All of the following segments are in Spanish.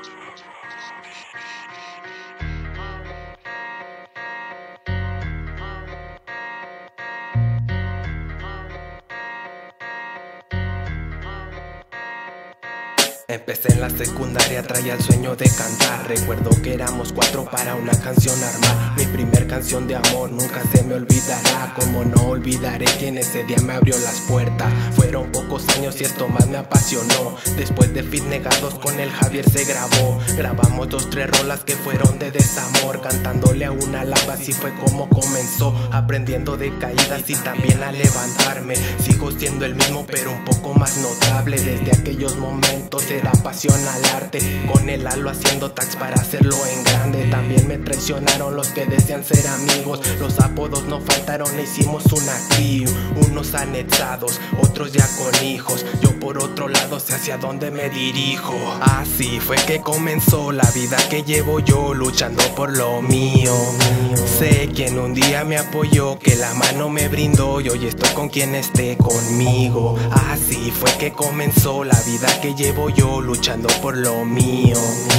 Empecé en la secundaria, traía el sueño de cantar. Recuerdo que éramos 4 para una canción armar. Mi primer canción de amor nunca se me olvidará. Como no olvidaré quien ese día me abrió las puertas. Fueron pocos años y esto más me apasionó. Después de Fit Negados con el Javier se grabó. Grabamos 2, 3 rolas que fueron de desamor. Cantándole a una lava, así fue como comenzó. Aprendiendo de caídas y también a levantarme. Sigo siendo el mismo pero un poco más notable. Desde aquellos momentos era pasión al arte, con el halo haciendo tags para hacerlo en grande. También me traicionaron los que decían ser amigos. Los apodos no faltaron, e hicimos una crew. Unos anexados, otros ya con hijos. Yo por otro lado sé hacia dónde me dirijo. Así fue que comenzó la vida que llevo yo, luchando por lo mío. Sé quien un día me apoyó, que la mano me brindó, y hoy estoy con quien esté conmigo. Así fue que comenzó la vida que llevo yo, luchando por lo mío.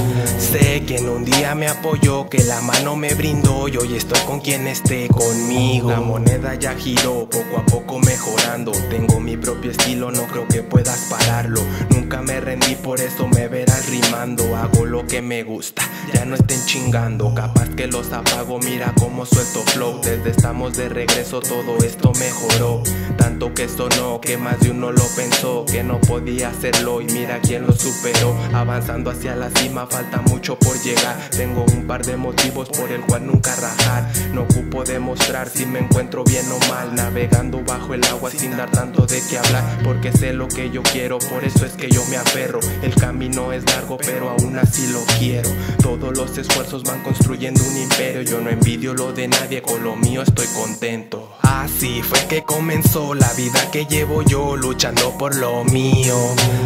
Sé quien un día me apoyó, que la mano me brindó, y hoy estoy con quien esté conmigo. La moneda ya giró, poco a poco mejorando. Tengo mi propio estilo, no creo que puedas pararlo. Nunca me rendí, por eso me verás rimando. Hago lo que me gusta, ya no estén chingando. Capaz que los apago, mira cómo suelto flow. Desde estamos de regreso todo esto mejoró. Tanto que sonó, que más de uno lo pensó, que no podía hacerlo, y mira quién lo superó. Avanzando hacia la cima, falta mucho por llegar. Tengo un par de motivos por el cual nunca rajar. No ocupo demostrar si me encuentro bien o mal, navegando bajo el agua sin dar tanto de qué hablar. Porque sé lo que yo quiero, por eso es que yo me aferro. El camino es largo pero aún así lo quiero. Todos los esfuerzos van construyendo un imperio. Yo no envidio lo de nadie, con lo mío estoy contento. Así fue que comenzó la vida que llevo yo, luchando por lo mío.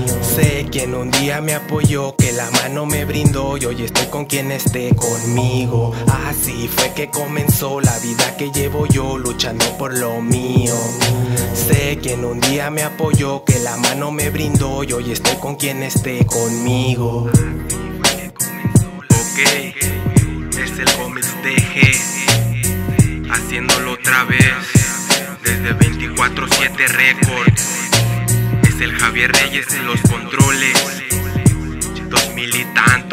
Sé quien un día me apoyó, que la mano me brindó, y hoy estoy con quien esté conmigo. Así fue que comenzó la vida que llevo yo, luchando por lo mío. Sé quien un día me apoyó, que la mano me brindó, y hoy estoy con quien esté conmigo. Ok, es el Gómez DG, haciéndolo otra vez, desde 24/7 Records. Es el Javier Reyes en los controles, 2 militantes.